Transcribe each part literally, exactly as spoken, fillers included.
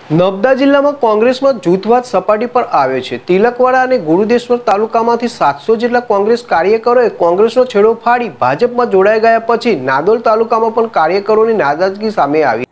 નર્મદા જિલ્લામાં કોંગ્રેસમાં જૂથવાદ સપાટી પર આવ્યો છે। તિલકવાડા અને ગુરુદેશ્વર તાલુકામાંથી સાતસો જેટલા કોંગ્રેસ કાર્યકરોએ કોંગ્રેસનો છેડો ફાડી ભાજપમાં જોડાઈ ગયા પછી નાદોલ તાલુકામાં પણ કાર્યકરોની નારાજગી સામે આવી।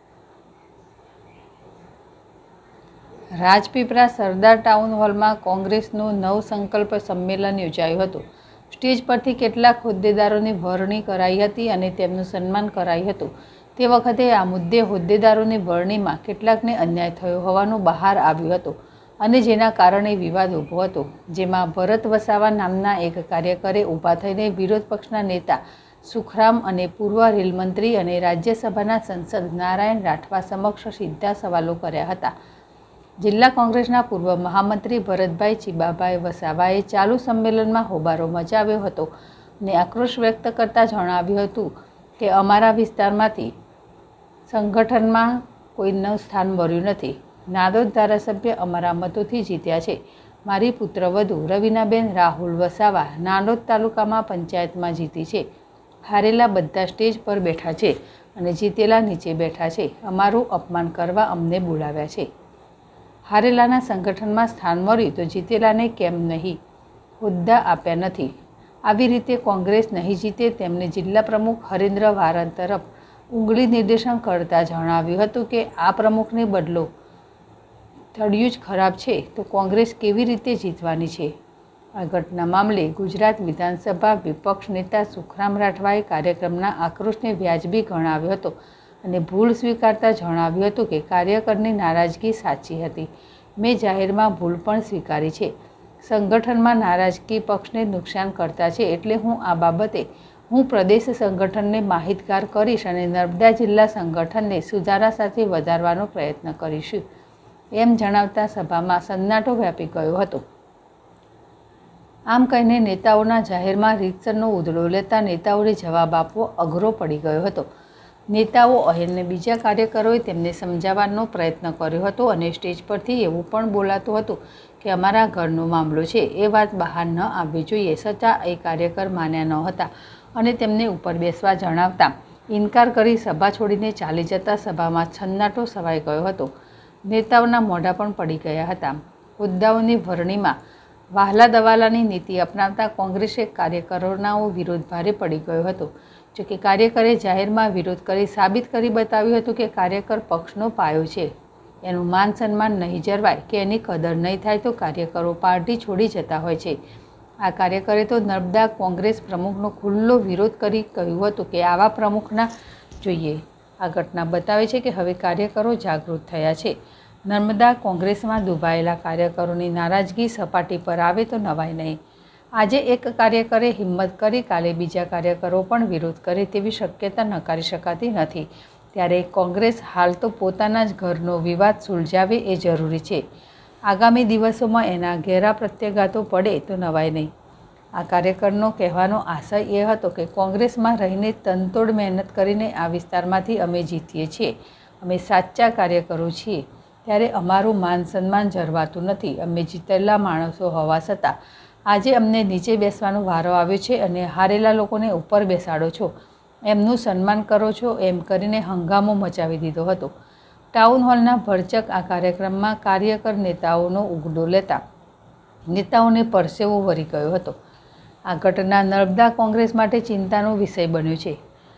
રાજપીપળા સરદાર ટાઉન હોલમાં કોંગ્રેસનું નવ સંકલ્પ સંમેલન યોજાયું હતું। સ્ટેજ પરથી કેટલાક હોદ્દેદારોની વરણી કરાઈ હતી અને તેમનું સન્માન કરાયું હતું। તે વખતે આ મુદ્દે હોદ્દેદારોની વરણીમાં કેટલાકને અન્યાય થયો હોવાનું બહાર આવ્યું હતું અને જેના કારણે વિવાદ ઊભો હતો, જેમાં ભરત વસાવા નામના એક કાર્યકરે ઊભા થઈને વિરોધ પક્ષના નેતા સુખરામ અને પૂર્વ રેલમંત્રી અને રાજ્યસભાના સંસદ નારાયણ રાઠવા સમક્ષ સીધા સવાલો કર્યા હતા। જિલ્લા કોંગ્રેસના પૂર્વ મહામંત્રી ભરતભાઈ ચીબાભાઈ વસાવાએ ચાલુ સંમેલનમાં હોબારો મચાવ્યો હતો અને આક્રોશ વ્યક્ત કરતા જણાવ્યું હતું કે અમારા વિસ્તારમાંથી સંગઠનમાં કોઈનું સ્થાન મળ્યું નથી। નાદોદ ધારાસભ્ય અમારા મતોથી જીત્યા છે। મારી પુત્રવધુ રવિનાબેન રાહુલ વસાવા નાદોદ તાલુકામાં પંચાયતમાં જીતી છે। હારેલા બધા સ્ટેજ પર બેઠા છે અને જીતેલા નીચે બેઠા છે। અમારું અપમાન કરવા અમને બોલાવ્યા છે। હારેલાના સંગઠનમાં સ્થાન મળ્યું તો જીતેલાને કેમ નહીં હોદ્દા આપ્યા નથી। આવી રીતે કોંગ્રેસ નહીં જીતે તેમને જિલ્લા પ્રમુખ હરેન્દ્ર વારન તરફ ઉંગળી નિર્દેશન કરતા જણાવ્યું હતું કે આ પ્રમુખને બદલો, થડિયું જ ખરાબ છે તો કોંગ્રેસ કેવી રીતે જીતવાની છે। આ ઘટના મામલે ગુજરાત વિધાનસભા વિપક્ષ નેતા સુખરામ રાઠવાએ કાર્યક્રમના આક્રોશને વ્યાજબી ગણાવ્યો હતો અને ભૂલ સ્વીકારતા જણાવ્યું હતું કે કાર્યકરની નારાજગી સાચી હતી। મેં જાહેરમાં ભૂલ પણ સ્વીકારી છે। સંગઠનમાં નારાજગી પક્ષને નુકસાન કરતા છે, એટલે હું આ બાબતે હું પ્રદેશ સંગઠનને માહિતગાર કરીશ અને નર્મદા જિલ્લા સંગઠનને સુધારા સાથે વધારવાનો પ્રયત્ન કરીશું, એમ જણાવતા સભામાં સન્નાટો વ્યાપી ગયો હતો। આમ કહીને નેતાઓના જાહેરમાં રીતસરનો ઉધડો લેતા નેતાઓને જવાબ આપવો અઘરો પડી ગયો હતો। નેતાઓ અને બીજા કાર્યકરોએ તેમને સમજાવવાનો પ્રયત્ન કર્યો હતો અને સ્ટેજ પરથી એવું પણ બોલાતું હતું કે અમારા ઘરનો મામલો છે, એ વાત બહાર ન આવવી જોઈએ, છતાં એ કાર્યકર માન્યા ન હતા અને તેમને ઉપર બેસવા જણાવતા ઇનકાર કરી સભા છોડીને ચાલી જતા સભામાં સન્નાટો છવાઈ ગયો હતો। નેતાઓના મોઢા પણ પડી ગયા હતા। હોદ્દાઓની વરણીમાં વહાલા દવાલાની નીતિ અપનાવતા કોંગ્રેસે કાર્યકરોના વિરોધ ભારે પડી ગયો હતો। જોકે કાર્યકરે જાહેરમાં વિરોધ કરી સાબિત કરી બતાવ્યું હતું કે કાર્યકર પક્ષનો પાયો છે, એનું માન સન્માન નહીં જળવાય કે એની કદર નહીં થાય તો કાર્યકરો પાર્ટી છોડી જતા હોય છે। આ કાર્યકરે તો નર્મદા કોંગ્રેસ પ્રમુખનો ખુલ્લો વિરોધ કરી કહ્યું હતું કે આવા પ્રમુખના જોઈએ। આ ઘટના બતાવે છે કે હવે કાર્યકરો જાગૃત થયા છે। નર્મદા કોંગ્રેસમાં દુભાયેલા કાર્યકરોની નારાજગી સપાટી પર આવે તો નવાય નહીં। આજે એક કાર્યકરે હિંમત કરી કાલે બીજા કાર્યકરો પણ વિરોધ કરે તેવી શક્યતા નકારી શકાતી નથી। ત્યારે કોંગ્રેસ હાલ તો પોતાના જ ઘરનો વિવાદ સુલઝાવે એ જરૂરી છે। આગામી દિવસોમાં એના ઘેરા પ્રત્યાઘાતો પડે તો નવાય નહીં। આ કાર્યકરનો કહેવાનો આશય એ હતો કે કોંગ્રેસમાં રહીને તનતોડ મહેનત કરીને આ વિસ્તારમાંથી અમે જીતીએ છીએ, અમે સાચા કાર્યકરો છીએ, ત્યારે અમારું માન સન્માન જળવાતું નથી। અમે જીતેલા માણસો હોવા છતાં આજે અમને નીચે બેસવાનો વારો આવ્યો છે અને હારેલા લોકોને ઉપર બેસાડો છો, એમનું સન્માન કરો છો, એમ કરીને હંગામો મચાવી દીધો હતો। ટાઉન હોલના ભરચક આ કાર્યક્રમમાં કાર્યકર નેતાઓનો ઉગડો લેતા નેતાઓને પરસેવો વળી ગયો હતો। આ ઘટના નર્મદા કોંગ્રેસ માટે ચિંતાનો વિષય બન્યો છે।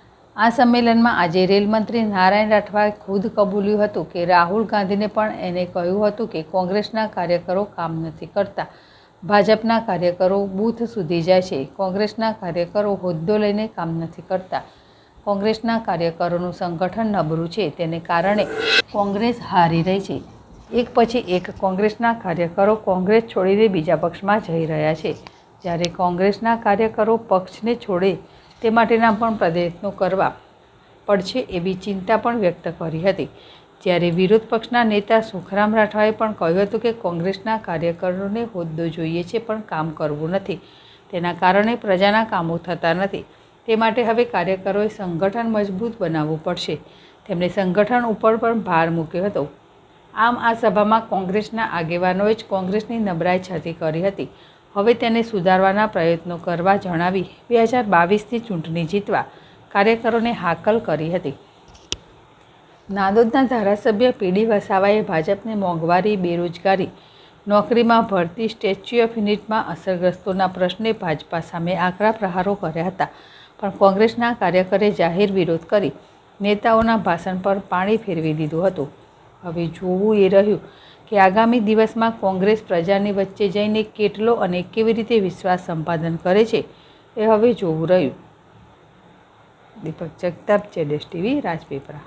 આ સંમેલનમાં આજે રેલમંત્રી નારાયણ રાઠવાએ ખુદ કબૂલ્યું હતું કે રાહુલ ગાંધીને પણ એને કહ્યું હતું કે કોંગ્રેસના કાર્યકરો કામ નથી કરતા, ભાજપના કાર્યકરો બૂથ સુધી જાય છે, કોંગ્રેસના કાર્યકરો હોદ્દો લઈને કામ નથી કરતા, કોંગ્રેસના કાર્યકરોનું સંગઠન નબળું છે, તેને કારણે કોંગ્રેસ હારી રહી છે। એક પછી એક કોંગ્રેસના કાર્યકરો કોંગ્રેસ છોડીને બીજા પક્ષમાં જઈ રહ્યા છે, જ્યારે કોંગ્રેસના કાર્યકરો પક્ષને છોડે તે માટેના પણ પ્રયત્નો કરવા પડશે એવી ચિંતા પણ વ્યક્ત કરી હતી। જ્યારે વિરોધ પક્ષના નેતા સુખરામ રાઠવાએ પણ કહ્યું હતું કે કોંગ્રેસના કાર્યકરોને હોદ્દો જોઈએ છે પણ કામ કરવું નથી, તેના કારણે પ્રજાના કામો થતા નથી, તે માટે હવે કાર્યકરોએ સંગઠન મજબૂત બનાવવું પડશે। તેમણે સંગઠન ઉપર પણ ભાર મૂક્યો હતો। આમ આ સભામાં કોંગ્રેસના આગેવાનોએ જ કોંગ્રેસની નબળાઈ છતી કરી હતી। હવે તેને સુધારવાના પ્રયત્નો કરવા જણાવી બે હજાર બાવીસથી ચૂંટણી જીતવા કાર્યકરોને હાકલ કરી હતી। નાદોદના ધારાસભ્ય પીડી વસાવાએ ભાજપને મોંઘવારી, બેરોજગારી, નોકરીમાં ભરતી, સ્ટેચ્યુ ઓફ યુનિટમાં અસરગ્રસ્તોના પ્રશ્ને ભાજપા સામે આકરા પ્રહારો કર્યા હતા, પણ કોંગ્રેસના કાર્યકરે જાહેર વિરોધ કરી નેતાઓના ભાષણ પર પાણી ફેરવી દીધું હતું. હવે જોવું એ રહ્યું કે આગામી દિવસમાં કોંગ્રેસ પ્રજાની વચ્ચે જઈને કેટલો અને કેવી રીતે વિશ્વાસ સંપાદન કરે છે એ હવે જોવું રહ્યું. દીપક જગતાપ, જેડેશ ટીવી, રાજપીપળા.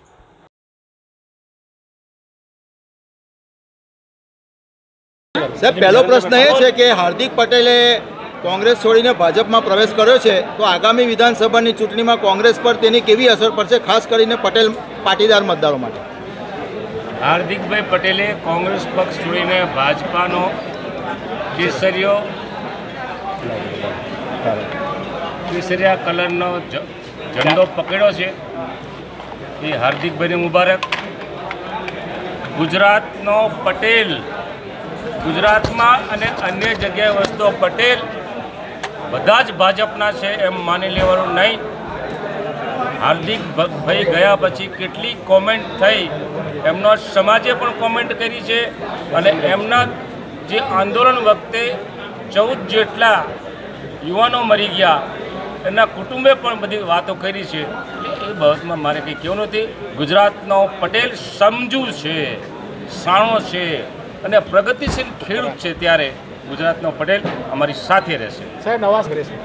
સાહેબ, પહેલો પ્રશ્ન એ છે કે હાર્દિક પટેલે કોંગ્રેસ છોડીને ભાજપમાં પ્રવેશ કર્યો છે, તો આગામી વિધાનસભાની ચૂંટણીમાં કોંગ્રેસ પર તેની કેવી અસર પડશે, ખાસ કરીને પટેલ પાટીદાર મતદારો માટે? હાર્દિકભાઈ પટેલે કોંગ્રેસ પક્ષ છોડીને ભાજપાનો કેસરીયો કેસરિયા કલરનો ઝંડો પકડ્યો છે. એ હાર્દિકભાઈને મુબારક. ગુજરાતનો પટેલ, ગુજરાતમાં અને અન્ય જગ્યાએ વસતો પટેલ બધા જ ભાજપના છે એમ માની લેવાનું નહીં. હાર્દિક ભાઈ ગયા પછી કેટલી કોમેન્ટ થઈ, એમનો સમાજે પણ કોમેન્ટ કરી છે અને એમના જે આંદોલન વખતે ચૌદ જેટલા યુવાનો મરી ગયા, એમના કુટુંબે પણ બધી વાતો કરી છે. એટલે એ બાબતમાં મારે કંઈ કહેવું નથી. ગુજરાતનો પટેલ સમજુ છે, સાણો છે અને પ્રગતિશીલ ખેડૂત છે, ત્યારે ગુજરાતનો પટેલ અમારી સાથે રહેશે. સાહેબ, નવા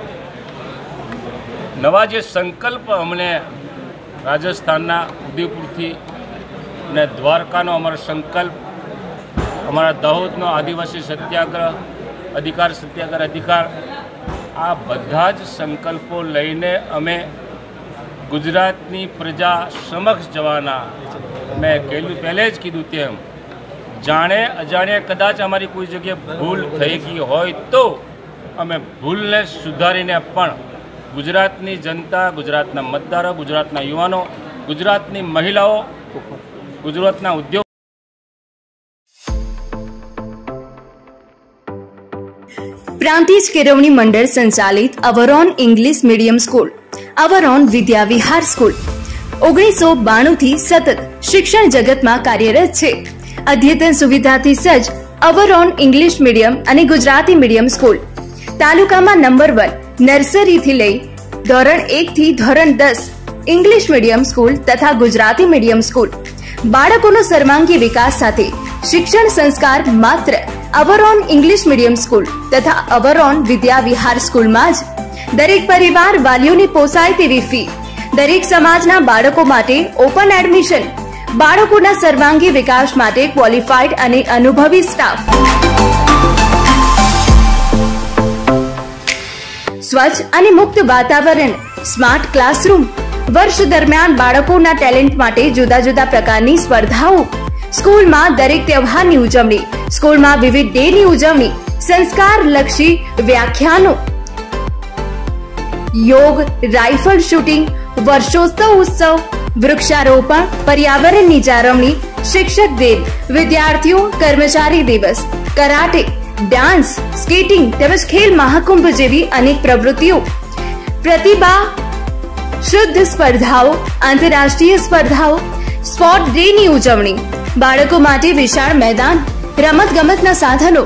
નવા જે સંકલ્પ અમને રાજસ્થાનના ઉદયપુરથી ને દ્વારકાનો અમારો સંકલ્પ, અમારા દાહોદનો આદિવાસી સત્યાગ્રહ, અધિકાર સત્યાગ્રહ અધિકાર, આ બધા જ સંકલ્પો લઈને અમે ગુજરાતની પ્રજા સમક્ષ જવાના. મેં કહેલું, પહેલે જ કીધું તેમ, જાણે અજાણે કદાચ અમારી કોઈ જગ્યાએ ભૂલ થઈ ગઈ હોય તો અમે ભૂલને સુધારીને પણ ગુજરાતની જનતા, ગુજરાતના મતદારો, ગુજરાતના યુવાનો, ગુજરાતની મહિલાઓ, ગુજરાતના ઉદ્યોગ પ્રાંતિજ કેળવણી મંડળ સંચાલિત our own English medium school, our own Vidya Vihar school ઓગણીસો બાણું થી સતત શિક્ષણ જગતમાં કાર્યરત છે. અદ્યતન સુવિધાથી સજ્જ અવરોન ઇંગ્લિશ મીડિયમ અને ગુજરાતી મીડિયમ સ્કૂલ તાલુકામાં નંબર વન, નર્સરીથી લઈ ધોરણ એક થી ધોરણ દસ ઇંગ્લિશ મીડિયમ સ્કૂલ તથા ગુજરાતી મીડિયમ સ્કૂલ. બાળકોનો સર્વાંગી વિકાસ સાથે શિક્ષણ સંસ્કાર માત્ર અવરોન ઇંગ્લિશ મીડિયમ સ્કૂલ તથા અવરોન વિદ્યા વિહાર સ્કૂલમાં જ. દરેક પરિવાર વાલીઓને પોસાય તેવી ફી, દરેક સમાજના બાળકો માટે ઓપન એડમિશન, બાળકોના સર્વાંગી વિકાસ માટે ક્વોલિફાઈડ અને અનુભવી સ્ટાફ. સ્વચ્છ અને મુક્ત વાતાવરણ, સ્માર્ટ ક્લાસરૂમ. વર્ષ દરમિયાન બાળકોના ટેલેન્ટ માટે જુદા જુદા પ્રકારની સ્પર્ધાઓ. સ્કૂલમાં દરેક તહેવારની ઉજવણી, સ્કૂલમાં વિવિધ ડેની ઉજવણી, સંસ્કારલક્ષી વ્યાખ્યાનો, યોગ, રાઇફલ શૂટિંગ, વર્ષોત્સવ ઉત્સવ, વૃક્ષારોપણ, પર્યાવરણની જાળવણી, શિક્ષક દિન, વિદ્યાર્થીઓ કર્મચારી દિવસ, કરાટે, ડાન્સ, સ્કેટિંગ તેમજ ખેલ મહાકુંભ જેવી અનેક પ્રવૃત્તિઓ. પ્રતિભા શુદ્ધ સ્પર્ધાઓ, આંતરરાષ્ટ્રીય સ્પર્ધાઓ, સ્પોર્ટ ડે ની ઉજવણી, બાળકો માટે વિશાળ મેદાન, રમત ગમતના સાધનો.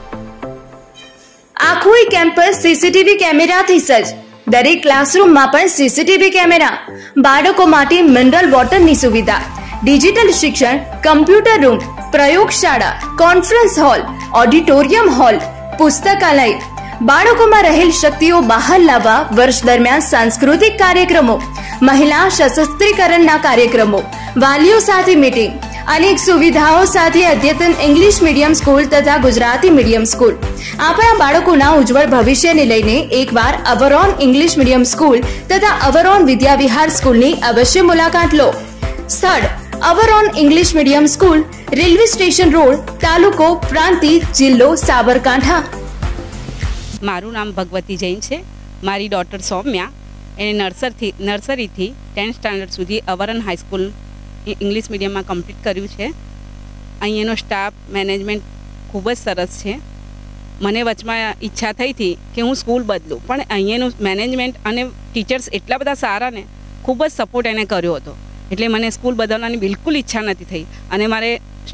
આખું કેમ્પસ સીસીટીવી કેમેરાથી સજ્જ. દરેક ક્લાસરૂમમાં પણ સીસીટીવી કેમેરા. બાળકો માટે મિનરલ વોટરની સુવિધા, ડિજિટલ શિક્ષણ, કમ્પ્યુટર રૂમ, પ્રયોગશાળા, કોન્ફરન્સ હોલ, ઓડિટોરિયમ હોલ, પુસ્તકાલય. બાળકોમાં રહેલ શક્તિઓ બહાર લાવવા વર્ષ દરમિયાન સાંસ્કૃતિક કાર્યક્રમો, મહિલા સશક્તિકરણના કાર્યક્રમો, વાલીઓ સાથે મીટિંગ. અનેક સુવિધાઓ સાથે અદ્યતન ઇંગ્લિશ મીડિયમ સ્કૂલ તથા ગુજરાતી મીડિયમ સ્કૂલ. આપણા બાળકોના ઉજ્જવળ ભવિષ્યને લઈને એકવાર અવરોન ઇંગ્લિશ મીડિયમ સ્કૂલ તથા અવરોન વિદ્યા વિહાર સ્કૂલની અવશ્ય મુલાકાત લો. સ્થળ our own English medium school, railway station road, તાલુકો પ્રાંતિજ, જિલ્લો સાબરકાંઠા. મારું નામ ભગવતી જૈન છે. મારી ડોટર સૌમ્યા, એને નર્સરીથી નર્સરીથી ટેન્થ સ્ટાન્ડર્ડ સુધી અવરોન હાઈસ્કૂલ ઇંગ્લિશ મીડિયમમાં કમ્પ્લીટ કર્યું છે. અહીંયાનો સ્ટાફ, મેનેજમેન્ટ ખૂબ જ સરસ છે. મને વચમાં ઈચ્છા થઈ હતી કે હું સ્કૂલ બદલું, પણ અહીંયાનું મેનેજમેન્ટ અને ટીચર્સ એટલા બધા સારા ને ખૂબ જ સપોર્ટ એને કર્યો હતો. એટલે મને સ્કૂલ બદલવાની બિલકુલ ઈચ્છા નથી થઈ અને મારે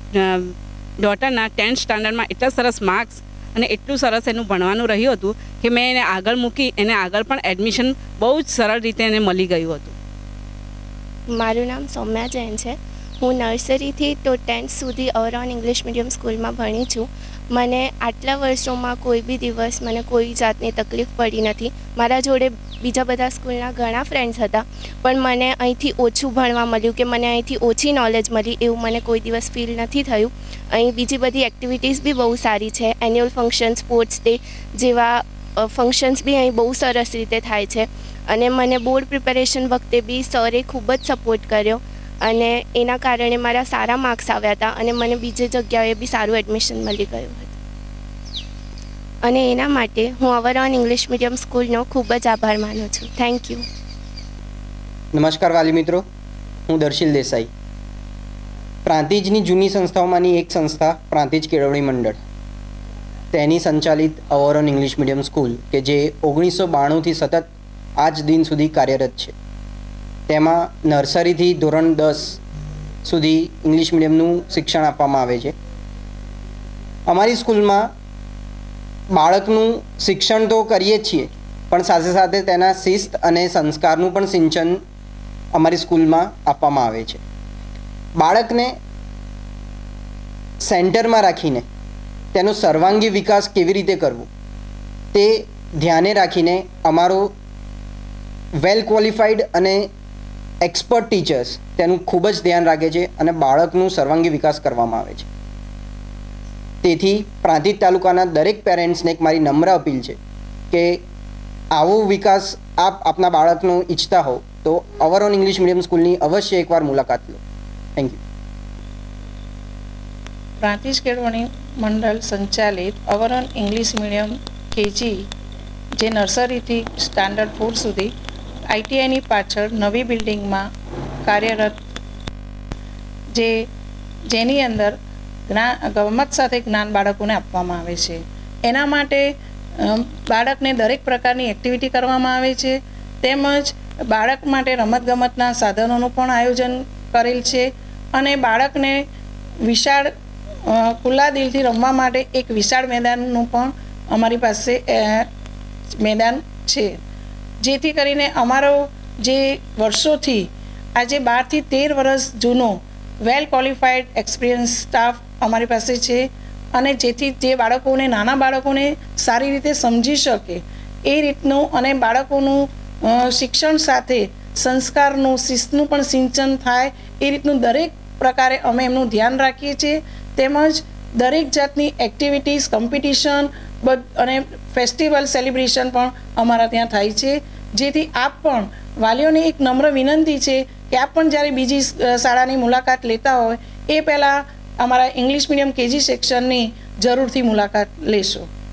ડોટરના ટેન્થ સ્ટાન્ડર્ડમાં એટલા સરસ માર્ક્સ અને એટલું સરસ એનું ભણવાનું રહ્યું હતું કે મેં એને આગળ મૂકી એને આગળ પણ એડમિશન બહુ જ સરળ રીતે એને મળી ગયું હતું. મારું નામ સૌમ્યા જૈન છે. હું નર્સરીથી તો ટેન્થ સુધી અવરોન ઇંગ્લિશ મીડિયમ સ્કૂલમાં ભણી છું. મને આટલા વર્ષોમાં કોઈ બી દિવસ મને કોઈ જાતની તકલીફ પડી નથી. મારા જોડે બીજા બધા સ્કૂલના ઘણા ફ્રેન્ડ્સ હતા, પણ મને અહીંથી ઓછું ભણવા મળ્યું કે મને અહીંથી ઓછી નોલેજ મળી એવું મને કોઈ દિવસ ફીલ નથી થયું. અહીં બીજી બધી એક્ટિવિટીઝ બી બહુ સારી છે. એન્યુઅલ ફંક્શન, સ્પોર્ટ્સ ડે જેવા ફંક્શન્સ બી અહીં બહુ સરસ રીતે થાય છે. અને મને બોર્ડ પ્રિપેરેશન વખતે બી સરે ખૂબ જ સપોર્ટ કર્યો અને એના કારણે મારા સારા માર્ક્સ આવ્યા હતા અને મને બીજી જગ્યાએ બી સારું એડમિશન મળી ગયું હતું. અને એના માટે હું અવરોન ઇંગ્લિશ મીડિયમ સ્કૂલનો ખૂબ જ આભાર માનું છું. Thank you. નમસ્કાર વાલી મિત્રો, હું દર્શિલ દેસાઈ. પ્રાંતિજની જૂની સંસ્થાઓમાંની એક સંસ્થા પ્રાંતિજ કેળવણી મંડળ, તેની સંચાલિત અવરોન ઇંગ્લિશ મીડિયમ સ્કૂલ કે જે ઓગણીસો બાણુંથી સતત આજ દિન સુધી કાર્યરત છે. તેમાં નર્સરીથી ધોરણ દસ સુધી ઇંગ્લિશ મીડિયમનું શિક્ષણ આપવામાં આવે છે. અમારી સ્કૂલમાં બાળકનું શિક્ષણ તો કરીએ જ છીએ, પણ સાથે સાથે તેના શિસ્ત અને સંસ્કારનું પણ સિંચન અમારી સ્કૂલમાં આપવામાં આવે છે. બાળકને સેન્ટરમાં રાખીને તેનો સર્વાંગી વિકાસ કેવી રીતે કરવો તે ધ્યાને રાખીને અમારો વેલ ક્વોલિફાઈડ અને એક્સપર્ટ ટીચર્સ તેનું ખૂબ જ ધ્યાન રાખે છે અને બાળકનું સર્વાંગી વિકાસ કરવામાં આવે છે. તેથી પ્રાંતિજ તાલુકાના દરેક પેરેન્ટ્સને એક મારી નમ્ર અપીલ છે કે આવો વિકાસ આપ આપના બાળકનો ઈચ્છતા હો તો અવરોન ઇંગ્લિશ મીડિયમ સ્કૂલની અવશ્ય એકવાર મુલાકાત લો. Thank you. પ્રાંતિજ કેળવણી મંડળ સંચાલિત અવરોન ઇંગ્લિશ મીડિયમ કેજી જે નર્સરીથી સ્ટાન્ડર્ડ ફોર સુધી આઈટીઆઈની પાછળ નવી બિલ્ડિંગમાં કાર્યરત, જે જેની અંદર જ્ઞાન ગમત સાથે જ્ઞાન બાળકોને આપવામાં આવે છે. એના માટે બાળકને દરેક પ્રકારની એક્ટિવિટી કરવામાં આવે છે, તેમજ બાળક માટે રમતગમતના સાધનોનું પણ આયોજન કરેલ છે અને બાળકને વિશાળ ખુલ્લા દિલથી રમવા માટે એક વિશાળ મેદાનનું પણ અમારી પાસે મેદાન છે. જેથી કરીને અમારો જે વર્ષોથી આજે બારથી તેર વર્ષ જૂનો વેલ ક્વોલિફાઈડ એક્સપિરિયન્સ સ્ટાફ અમારી પાસે છે અને જેથી જે બાળકોને નાના બાળકોને સારી રીતે સમજી શકે એ રીતનું અને બાળકોનું શિક્ષણ સાથે સંસ્કારનું શિસ્તનું પણ સિંચન થાય એ રીતનું દરેક પ્રકારે અમે એમનું ધ્યાન રાખીએ છીએ. તેમજ દરેક જાતની એક્ટિવિટીઝ, કોમ્પિટિશન અને ફેસ્ટિવલ સેલિબ્રેશન પણ અમારા ત્યાં થાય છે. જેથી આપ પણ વાલીઓને એક નમ્ર વિનંતી છે કે આપ પણ જ્યારે બીજી શાળાની મુલાકાત લેતા હોય એ પહેલાં અમારા ઇંગ્લિશ મીડિયમ કેજી સેક્શનની જરૂરથી મુલાકાત લેશો.